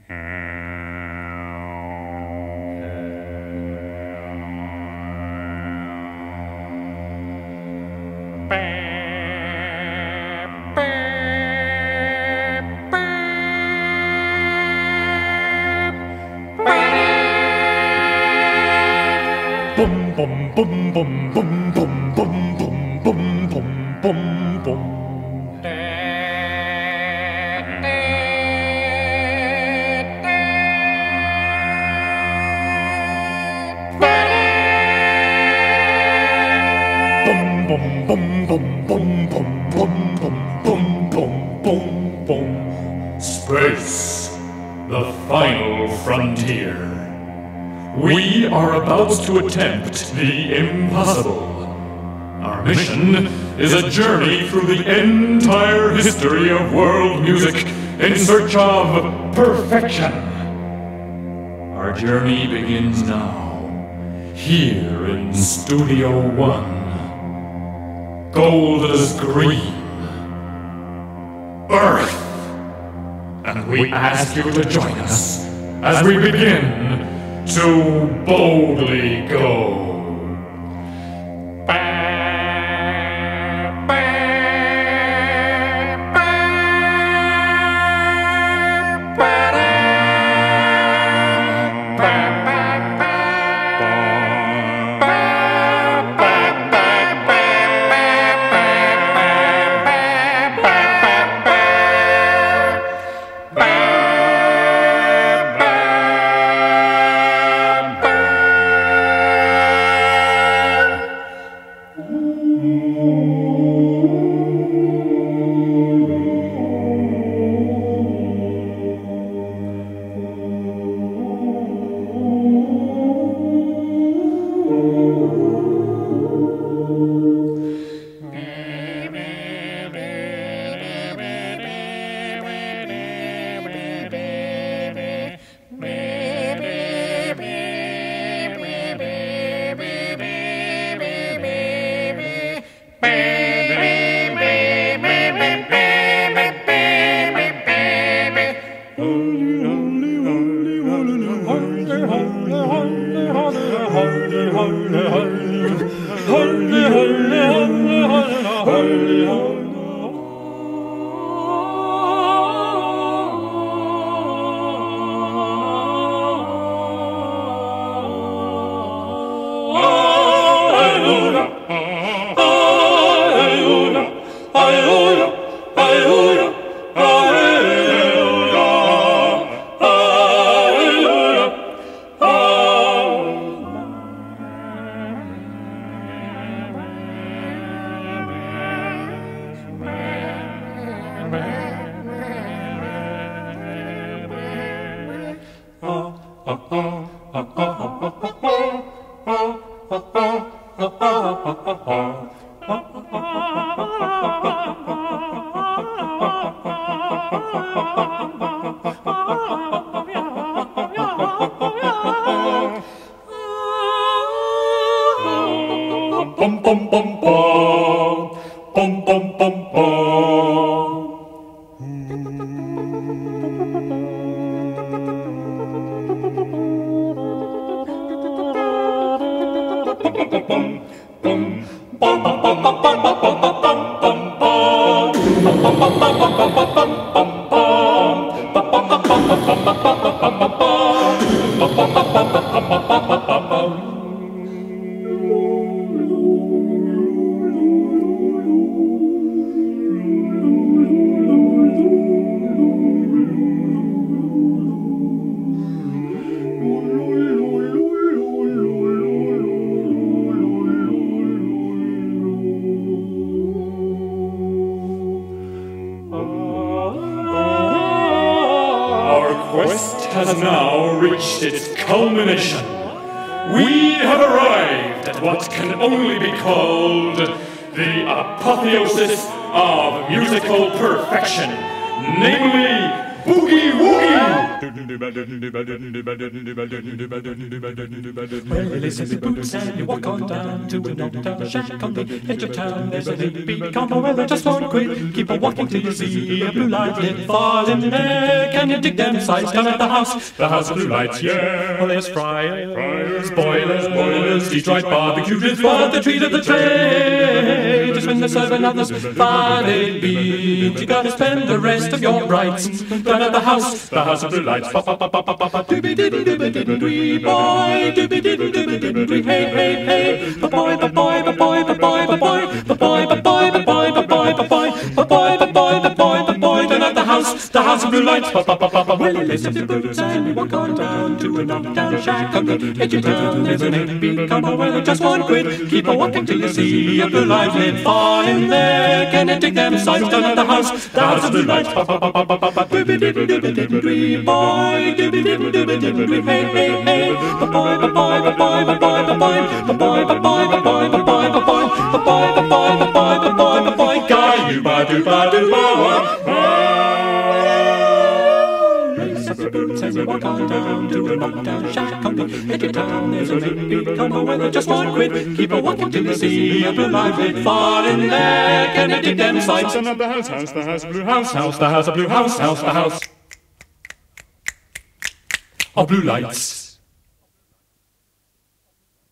Boom, boom, boom, boom, boom, boom, boom, boom, boom, boom, boom, boom. Boom, boom, boom, boom, boom, boom, boom, boom, boom, boom, boom. Space, the final frontier. We are about to attempt the impossible. Our mission is a journey through the entire history of world music in search of perfection. Our journey begins now, here in Studio One. Gold is green. Earth. And we ask you to join us as we begin to boldly go. Bum bum bum bum, bum bum bum bum. Quest has now reached its culmination. We have arrived at what can only be called the apotheosis of musical perfection, namely Boogie Woogie! Well, he laces his boots and you walk on down to a knockdown shack on the edge of town. There's an 8-beat combo where they just won't quit. Keep on walking till you see a blue light lit. Fall in there, can you dig them sights down at the house of blue lights, yeah. Well, there's fryers, boilers, Detroit barbecue is what they treat of the trade. Just when they're serving others 5-8 beats, you gotta spend the rest of your rights down at the house of blue lights. Pop, pop, pop, pop, pop, pop, doobie-dee-dee-dee-dee-dee-dee, boy, doobie-dee-dee-dee-dee-dee, hey, hey, hey, ba-boy, ba-boy, ba-boy, ba-boy, ba-boy, ba-boy, ba-boy, ba-boy, ba-boy, ba-boy, ba-boy, ba-boy, ba-boy, ba-boy, down at the house of blue lights. Pop, pop, pop, pop, pop. Well, he laces his boots and you walk on down to a knockdown shack on the edge of town. There's an 8-beat combo where they just won't quit. Keep on walking till you see a blue light lit. Fall in there, can you dig them sights down at the house of blue lights. Pop, pop, pop, pop, pop, pop, doobie-dee-dee-dee-dee-dee, boy, doobie-dee-dee-dee-dee-dee, hey, hey, hey, ba-boy, ba-boy, ba-boy, ba-boy, ba-boy, ba-boy, ba-boy, ba-boy, ba-boy, ba-boy, ba-boy, ba-boy, ba-boy, ba-boy, ba-boy, ga-you-ba-doo-ba-doo-ba-wa. Boots as you walk on down to a knockdown shack on the edge of town. There's an 8-beat combo where they just won't quit. Keep on walking till you see a blue light lit. Fall in there, can you dig them sights? Down at the house, blue house, the house of blue house of blue lights.